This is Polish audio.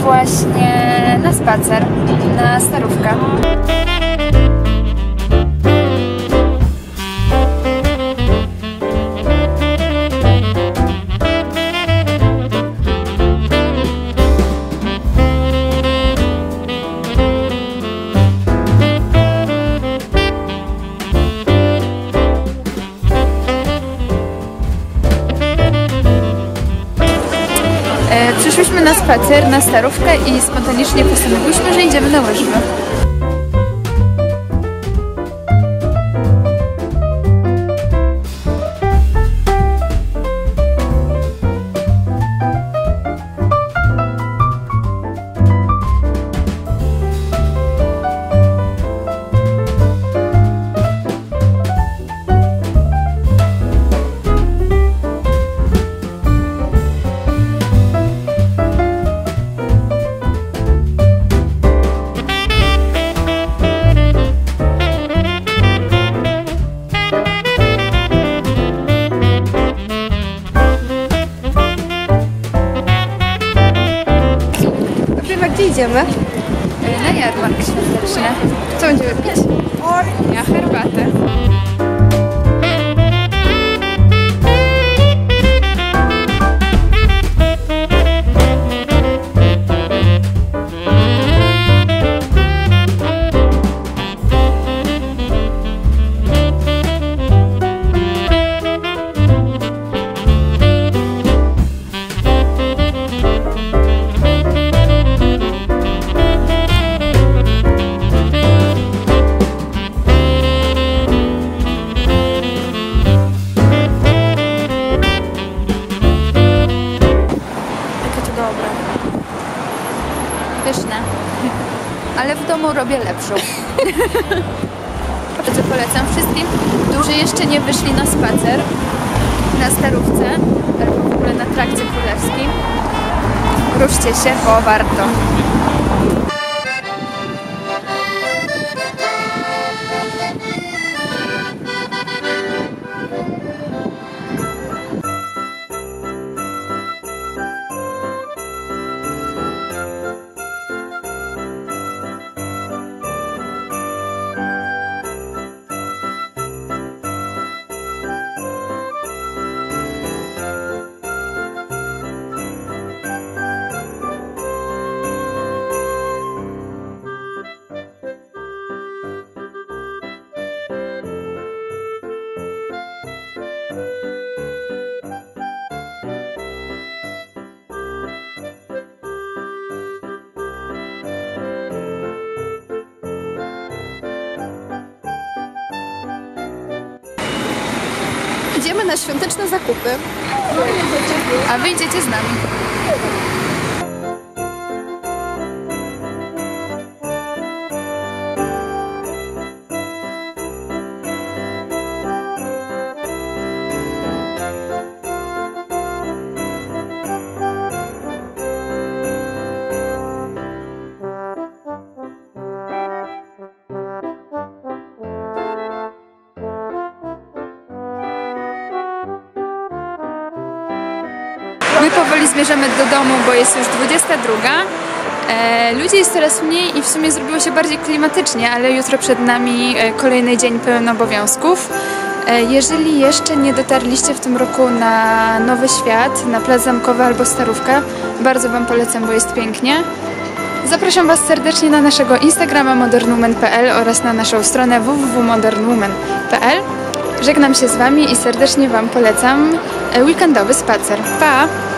właśnie na spacer, na Starówkę. Przyszłyśmy na spacer, na Starówkę i spontanicznie postanowiłyśmy, że idziemy na łyżwy. Gdzie idziemy? Na jarmark świąteczny. Co będziemy pić? Ja herbatę. Pyszne. Ale w domu robię lepszą. Bardzo polecam wszystkim, którzy jeszcze nie wyszli na spacer na Starówce albo w ogóle na Trakcie Królewskim. Ruszcie się, bo warto. Idziemy na świąteczne zakupy. A wy idziecie z nami. My powoli zmierzamy do domu, bo jest już 22. Ludzi jest coraz mniej i w sumie zrobiło się bardziej klimatycznie, ale jutro przed nami kolejny dzień pełen obowiązków. Jeżeli jeszcze nie dotarliście w tym roku na Nowy Świat, na Plac Zamkowy albo Starówkę, bardzo Wam polecam, bo jest pięknie. Zapraszam Was serdecznie na naszego Instagrama modernwoman.pl oraz na naszą stronę www.modernwoman.pl. Żegnam się z Wami i serdecznie Wam polecam weekendowy spacer. Pa!